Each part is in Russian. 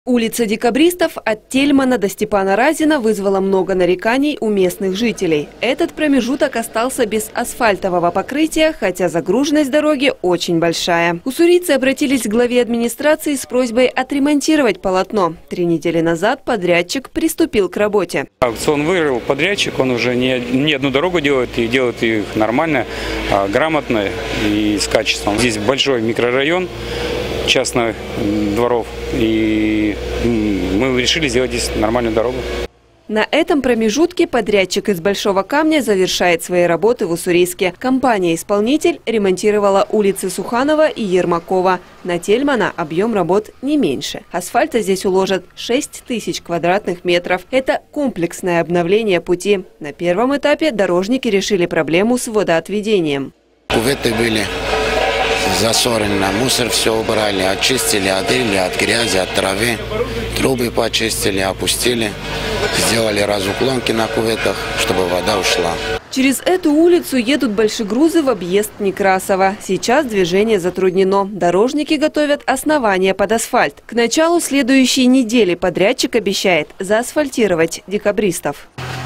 Улица Декабристов от Тельмана до Степана Разина вызвала много нареканий у местных жителей. Этот промежуток остался без асфальтового покрытия, хотя загруженность дороги очень большая. Уссурийцы обратились к главе администрации с просьбой отремонтировать полотно. 3 недели назад подрядчик приступил к работе. Аукцион выиграл подрядчик, он уже не одну дорогу делает, и делает их нормально, грамотно и с качеством. Здесь большой микрорайон частных дворов, и мы решили сделать здесь нормальную дорогу. На этом промежутке подрядчик из Большого Камня завершает свои работы в Уссурийске. Компания-исполнитель ремонтировала улицы Суханова и Ермакова. На Тельмана объем работ не меньше. Асфальта здесь уложат 6000 квадратных метров. Это комплексное обновление пути. На первом этапе дорожники решили проблему с водоотведением. Кюветы были засорены, мусор все убрали, очистили, отрыли от грязи, от травы, трубы почистили, опустили, сделали разуклонки на кюветах, чтобы вода ушла. Через эту улицу едут большегрузы в объезд Некрасова. Сейчас движение затруднено. Дорожники готовят основание под асфальт. К началу следующей недели подрядчик обещает заасфальтировать Декабристов.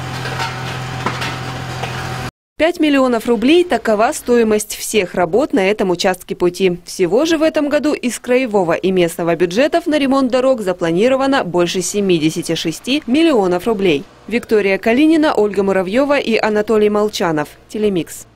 5 миллионов рублей – такова стоимость всех работ на этом участке пути. Всего же в этом году из краевого и местного бюджетов на ремонт дорог запланировано больше 76 миллионов рублей. Виктория Калинина, Ольга Муравьева и Анатолий Молчанов. Телемикс.